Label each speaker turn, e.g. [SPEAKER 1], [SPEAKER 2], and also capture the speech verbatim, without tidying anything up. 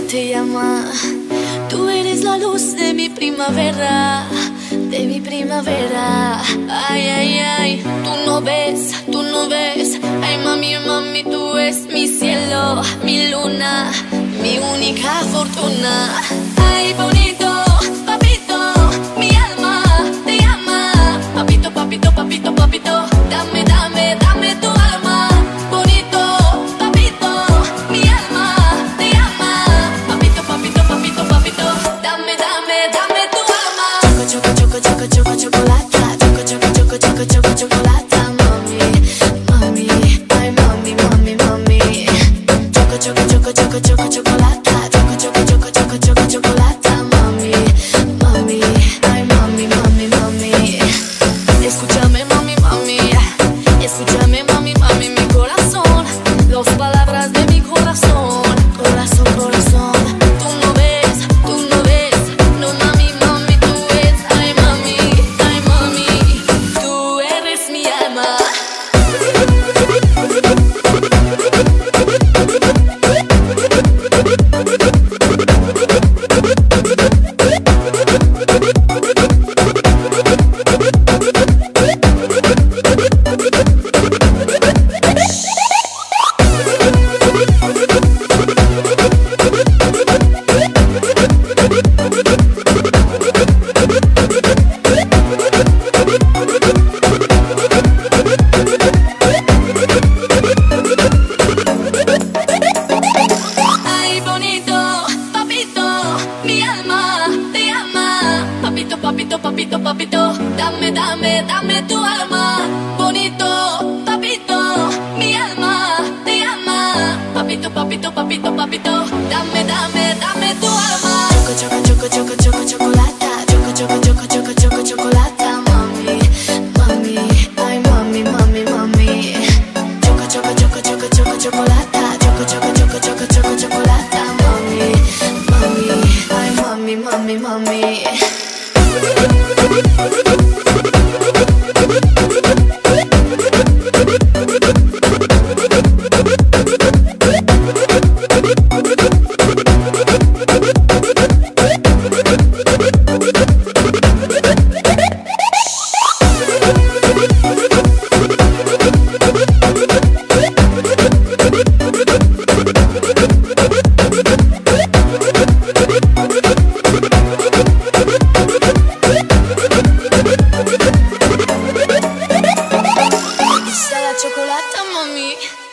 [SPEAKER 1] te llama. Tú eres la luz de mi primavera, de mi primavera. Ay, ay, ay, tú no ves, tú no ves. Ay, mami, mami, tú eres mi cielo, mi luna, mi única fortuna. Ay, bonito, papito, mi alma te llama. Papito, papito, papito, papito, dame, dame, dame tu alma. Bonito, papito, mi alma te llama. Papito, papito, papito, papito, dame, dame, dame tu alma. Choco, choco, choco, choco, chocolate. Choco, choco, choco, choco, choco, chocolate. Mami, mami, ay, mami, mami, mami. Choco, choco, choco, choco, choco, chocolate. Choco, choco, choco, choco, choco, chocolate. Mami, mami, ay, mami, mami, mami. Escúchame, mami, mami. Escúchame, mami, mami, mi corazón. Dos palabras de mi corazón. Corazón, corazón. Tú no ves, tú no ves. No, mami, mami, tú eres. Ay, mami, ay, mami. Tú eres mi alma. Ay, bonito, papito, mi alma te llama. Papito, papito, papito, papito, dame, dame, dame tu alma. Bonito, papito, mi alma te llama. Papito, papito, papito, papito, dame, dame, dame tu alma. Choco, choco, choco, choco, choco, chocolate. Choco, choco, choco, choco, choco, chocolate. Mami, mami, ay, mami, mami, mami. Choco, choco, choco, choco, choco, chocolate. Choco, choco, choco, choco, choco, chocolate. Mami, mami, ay, mami, mami, mami. Chocolate, mami.